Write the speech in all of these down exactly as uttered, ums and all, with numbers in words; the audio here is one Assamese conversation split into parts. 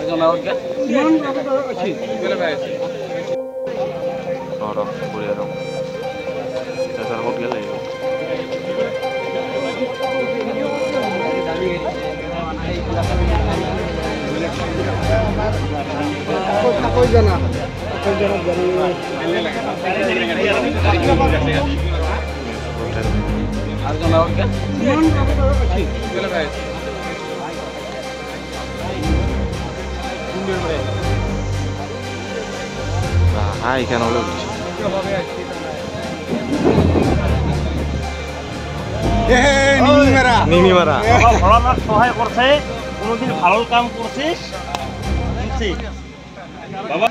Arjuna orga. Siman achi. Bele bhai achi. Ora, puriya ram. Sir hot gela yo. Koi jana, koi jana jari. Arjuna orga. Siman achi. Bele bhai achi. Hai kan oleh. Eh, nini mara. Nini mara. ভালো না সহায় করছে কোনদিন ভালো কাম করছিস বুঝছি বাবা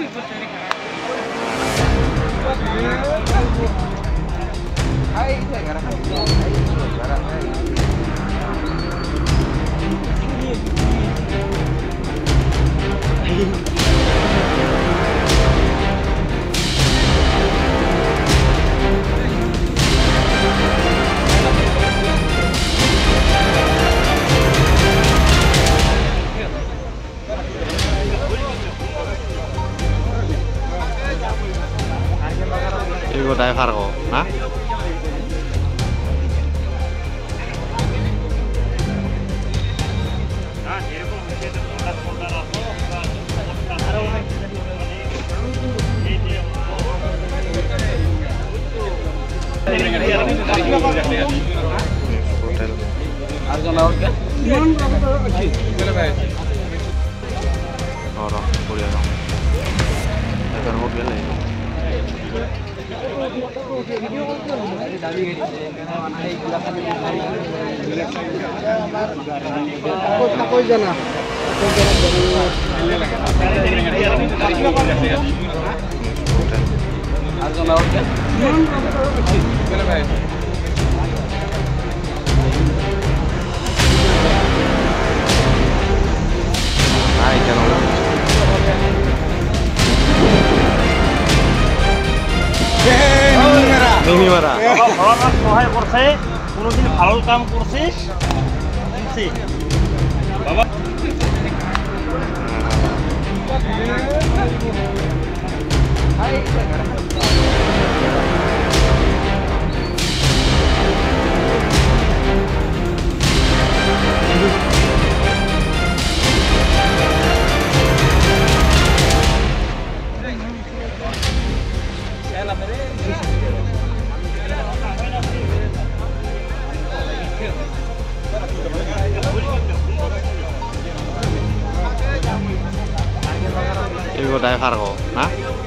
Iku driver kok, hah? Arjuna orga. Siman achi. Bele bhai achi. Ora, puriya ram. Sir hot gela yo. Koi jana, koi jana jari. Arjuna orga. Siman achi. Bele bhai achi. Hai kan oleh. Eh, nini mara. Nini mara. ভালো না সহায় করছে কোনদিন ভালো কাম করছিস বুঝছি বাবা Iku driver kok, hah?